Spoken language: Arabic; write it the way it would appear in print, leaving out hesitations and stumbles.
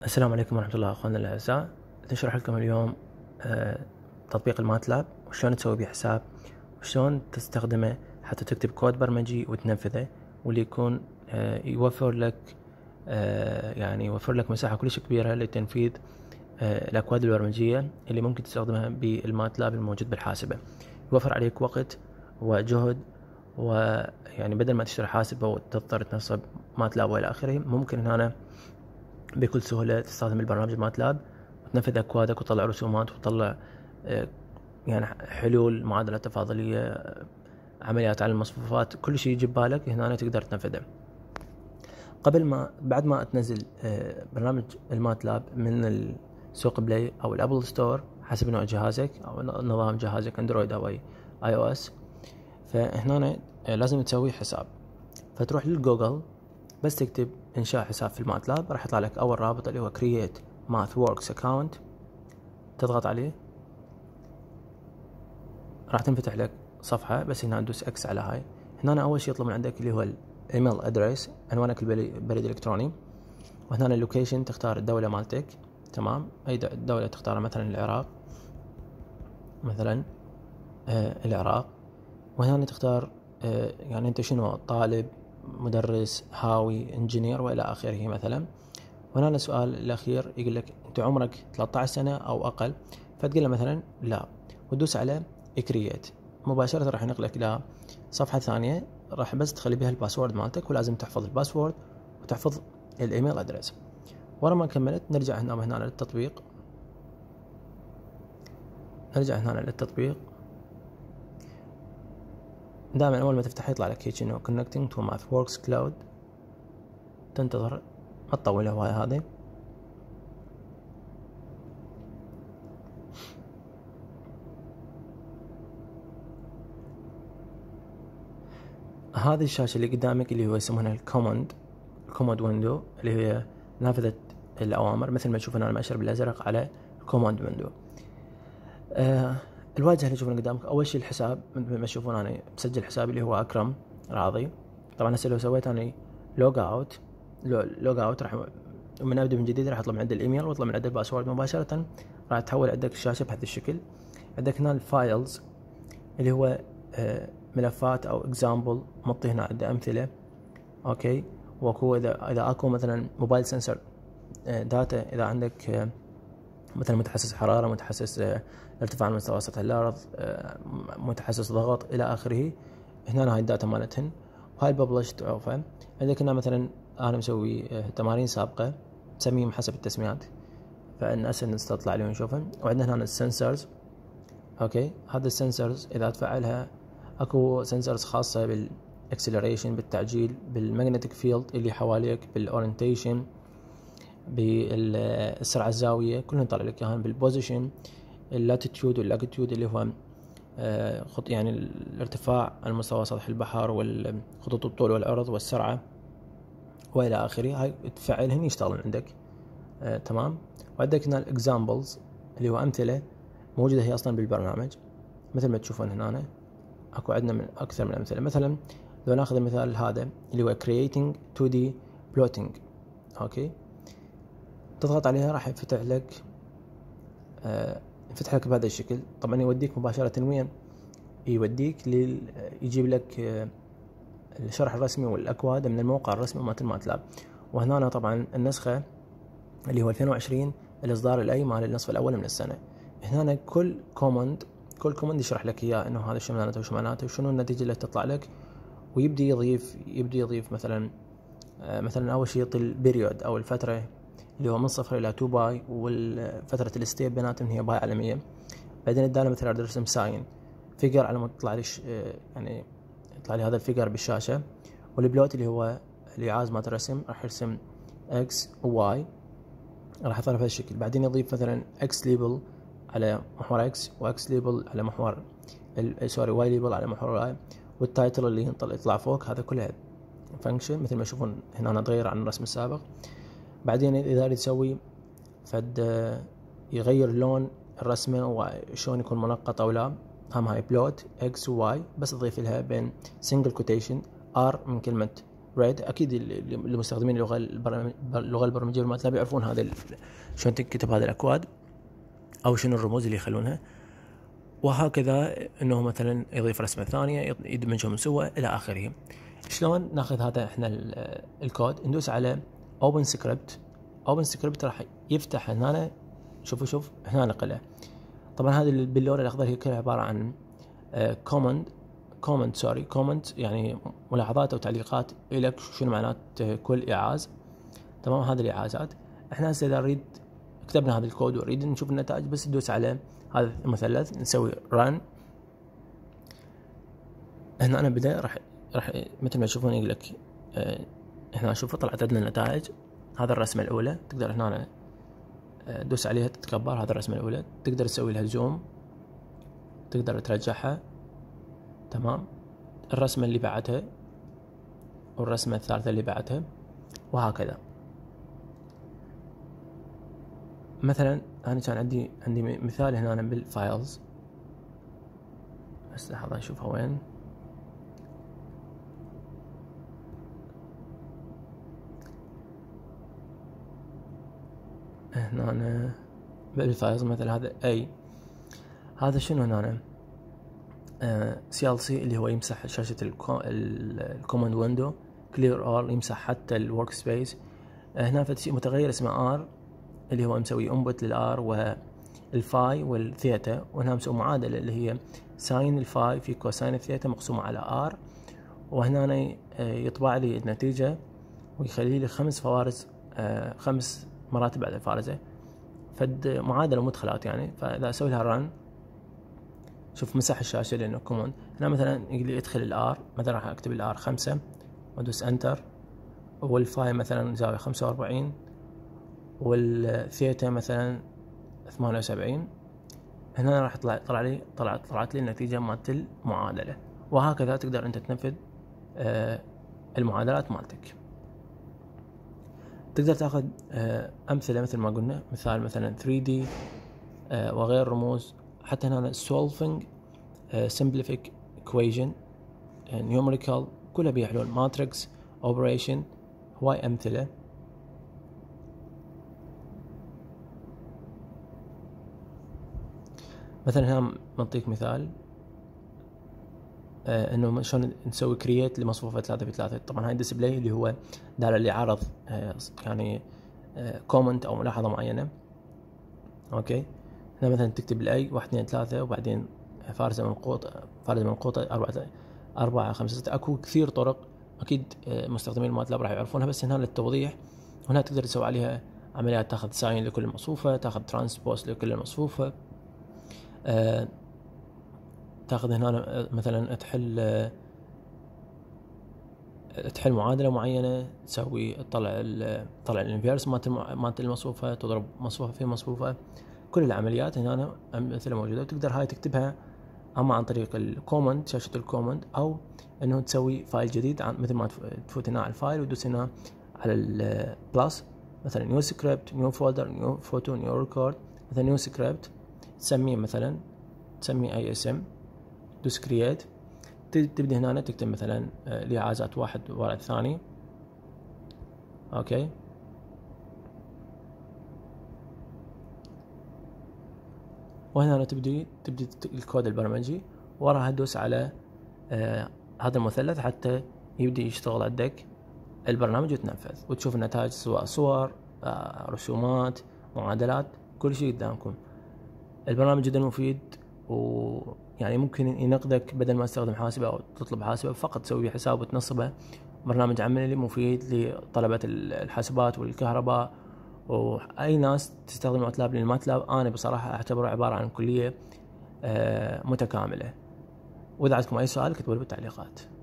السلام عليكم ورحمة الله أخواننا الأعزاء. نشرح لكم اليوم تطبيق الماتلاب وشلون تسوي به حساب وشلون تستخدمه حتى تكتب كود برمجي وتنفذه، واللي يكون يوفر لك مساحة كلش كبيرة لتنفيذ الأكواد البرمجية اللي ممكن تستخدمها بالماتلاب الموجود بالحاسبة. يوفر عليك وقت وجهد، ويعني بدل ما تشتري حاسبة وتضطر تنصب ماتلاب وإلى آخره، ممكن هنا بكل سهولة تستخدم البرنامج الماتلاب وتنفذ أكوادك وتطلع رسومات وتطلع حلول، معادلات تفاضلية، عمليات على المصفوفات، كل شيء يجي ببالك هنا تقدر تنفذه. بعد ما تنزل برنامج الماتلاب من السوق بلاي أو الأبل ستور حسب نوع جهازك أو نظام جهازك أندرويد أو اي او اس، فهنا لازم تسوي حساب. فتروح للجوجل، بس تكتب إنشاء حساب في الماتلاب، راح يطلع لك أول رابط اللي هو Create MathWorks Account. تضغط عليه راح تنفتح لك صفحة، بس هنا ندوس X على هاي. هنا أول شيء يطلب من عندك اللي هو الإيميل أدريس، عنوانك البريد الإلكتروني، وهنا اللوكيشن تختار الدولة مالتك، تمام، أي دولة تختارها، مثلا العراق، مثلا العراق. وهنا تختار يعني أنت شنو، طالب، مدرس، هاوي، انجينير وإلى آخره مثلا. وهنا السؤال الأخير يقول لك أنت عمرك 13 سنة أو أقل، فتقول له مثلا لا، وتدوس على Create. مباشرة راح ينقلك إلى صفحة ثانية، راح بس تخلي بها الباسورد مالتك، ولازم تحفظ الباسورد وتحفظ الإيميل أدريس. ورا ما كملت نرجع هنا للتطبيق. دائما أول ما تفتح يطلع لك هيك إنه Connecting to MathWorks Cloud. تنتظر، ما تطول هواي هذه. هذه الشاشة اللي قدامك اللي هو يسمونها الكوماند ويندو، اللي هي نافذة الأوامر، مثل ما تشوفون أنا مأشر بالأزرق على الكوماند ويندو. الواجهة اللي تشوفونها قدامك أول شيء الحساب، مثل ما تشوفون أنا مسجل حسابي اللي هو أكرم راضي. طبعا هسه لو سويت أنا لوج أوت راح من أبدأ من جديد راح يطلب من عندي الإيميل ويطلب من عندي الباسورد مباشرة، راح تحول عندك الشاشة بهذا الشكل. عندك هنا الفايلز اللي هو ملفات او اكزامبل، مطي هنا عندي امثله. اوكي، واكو اذا اكو مثلا موبايل سنسر داتا، اذا عندك مثلا متحسس حراره، متحسس ارتفاع مستوى سطح الارض، متحسس ضغط الى اخره، هنا هاي الداتا مالتهن. وهاي الببلش تعرفها. عندك هنا مثلا انا مسوي تمارين سابقه مسميهم حسب التسميات، فالناس نستطلع عليهم نشوفهم. وعندنا هنا السنسرز. اوكي، هذا السنسرز اذا تفعلها، اكو سنسرز خاصة بالاكسلريشن، بالتعجيل، بالمagnetic فيلد اللي حواليك، بالاورينتيشن، بالسرعة الزاوية، كلهم طالع لك اياهم. بالبوزيشن، اللاتيتيود واللاجيتيود اللي هو خط يعني الارتفاع على مستوى سطح البحر، والخطوط الطول والعرض والسرعة والى اخره. هاي تفعلهن يشتغلون عندك تمام. وعندك هنا الاكزامبلز اللي هو امثلة موجودة هي اصلا بالبرنامج، مثل ما تشوفون هنا اكو عندنا من اكثر من امثله. مثلا لو ناخذ المثال هذا اللي هو creating 2D plotting. اوكي، تضغط عليها راح يفتح لك بهذا الشكل. طبعا يوديك مباشره وين؟ يوديك يجيب لك الشرح الرسمي والاكواد من الموقع الرسمي مال الماتلاب. وهنا طبعا النسخه اللي هو 2020 الاصدار الاي مال النصف الاول من السنه. هنا كل كوماند يشرح لك اياه، انه هذا شو معناته وشنو النتيجه اللي تطلع لك. ويبدي يضيف مثلا اول شيء يعطي البيريود او الفتره اللي هو من 0 الى 2 باي، والفتره الستيب بيناتهم هي باي على 100. بعدين ادانا مثلا ارسم ساين فيجر على ما تطلع لي يعني يطلع لي هذا الفيجر بالشاشه. والبلوت اللي هو الايعاز مال الرسم، راح يرسم اكس وواي، راح يطلع بهذا الشكل. بعدين يضيف مثلا اكس ليبل على محور اكس، واكس ليبل على محور واي ليبل على محور واي، والتايتل اللي يطلع فوق. هذا كله فانكشن مثل ما تشوفون هنا. أنا اتغير عن الرسم السابق. بعدين اذا اريد اسوي يغير لون الرسمه وشون يكون منقط او لا، هم هاي بلوت اكس وواي، بس اضيف لها بين سنجل كوتيشن ار من كلمه ريد. اكيد اللي مستخدمين اللغه البرمجيه والماتلاب يعرفون هذا شلون تكتب هذه الاكواد او شنو الرموز اللي يخلونها. وهكذا انه مثلا يضيف رسمه ثانيه يدمجهم سوا الى اخره. شلون ناخذ هذا احنا الكود؟ ندوس على اوبن سكريبت. اوبن سكريبت راح يفتح هنا. شوف هنا نقله. طبعا هذه باللون الاخضر هي كلها عباره عن كومنت يعني ملاحظات او تعليقات لك شنو معنات كل ايعاز. تمام، هذه الايعازات. احنا هسه اذا نريد كتبنا هذا الكود ونريد نشوف النتائج، بس ندوس على هذا المثلث نسوي ران. هنا انا بدا راح مثل ما تشوفون يقول لك هنا شوف طلعت عندنا النتائج. هذا الرسمه الاولى، تقدر هنا دوس عليها تتكبر. هذا الرسمه الاولى تقدر تسوي لها زوم، تقدر ترجعها. تمام، الرسمه اللي بعدها والرسمه الثالثه اللي بعدها وهكذا. مثلا انا كان عندي مثال هنا بالفايلز، بس لحظه نشوفها وين. هنا بالفايلز مثلا هذا هذا شنو هنا CLC اللي هو يمسح شاشة الكوماند ويندو. كلير ار يمسح حتى الورك سبيس. هنا في متغير اسمه R اللي هو مسوي انبوت للR والفاي والثيتا. وهنا مسوي معادلة اللي هي ساين الفاي في كوساين الثيتا مقسومة على R. وهنا يطبع لي النتيجة ويخلي لي 5 فوارز، 5 مراتب بعد الفارزة. فد معادلة مدخلات يعني. فإذا أسوي لها رن شوف مسح الشاشة لأنه كوماند. هنا مثلا يقول لي ادخل الآر، مثلا راح أكتب الآر 5 وأدوس انتر. والفاي مثلا زاوية 45 والثيتا مثلا 78. هنا راح طلعت لي النتيجة مالت المعادلة. وهكذا تقدر أنت تنفذ المعادلات مالتك. تقدر تاخذ امثله مثل ما قلنا، مثلا 3D وغير رموز. حتى هنا solving simplific equation numerical كلها بيها حلول. matrix operation هواي امثله. مثلا هنا نعطيك مثال انه شلون نسوي كرييت لمصفوفه 3 في 3. طبعا هاي ديسبلاي اللي هو داله اللي عرض يعني كومنت او ملاحظه معينه. اوكي، هنا مثلا تكتب الاي 1 2 3 وبعدين فارزه منقوطه 4 5 6. اكو كثير طرق اكيد مستخدمين الماتلاب راح يعرفونها، بس هنا للتوضيح. هنا تقدر تسوي عليها عمليات، تاخذ ساين لكل مصفوفه، تاخذ ترانسبوز لكل مصفوفه. تاخذ هنا مثلا تحل معادله معينه، تسوي تطلع الانفيرس مالت المصفوفه، تضرب مصفوفه في مصفوفه. كل العمليات هنا مثل موجوده. وتقدر هاي تكتبها اما عن طريق الكوماند، شاشه الكوماند، او انه تسوي فايل جديد مثل ما تفوت هنا على الفايل وتدوس هنا على البلس، مثلا نيو سكريبت، نيو فولدر، نيو فوتو، نيو ريكورد. مثلا نيو سكريبت تسميه مثلا اي اسم، دوس كرييت. تبدأ هنا تكتب مثلا الإعازات واحد وراء الثاني. اوكي، وهنا تبدي الكود البرمجي. وراها تدوس على هذا المثلث حتى يبدأ يشتغل عندك البرنامج وتنفذ وتشوف النتائج، سواء صور، رسومات، معادلات، كل شيء قدامكم. البرنامج جدا مفيد، ويعني ممكن ينقذك بدل ما تستخدم حاسبة أو تطلب حاسبة، فقط تسوي حساب وتنصبه. برنامج عملي مفيد لطلبة الحاسبات والكهرباء وأي ناس تستخدم ماتلاب. لأن الماتلاب أنا بصراحة أعتبره عبارة عن كلية متكاملة. وإذا عندكم أي سؤال اكتبوا لي بالتعليقات.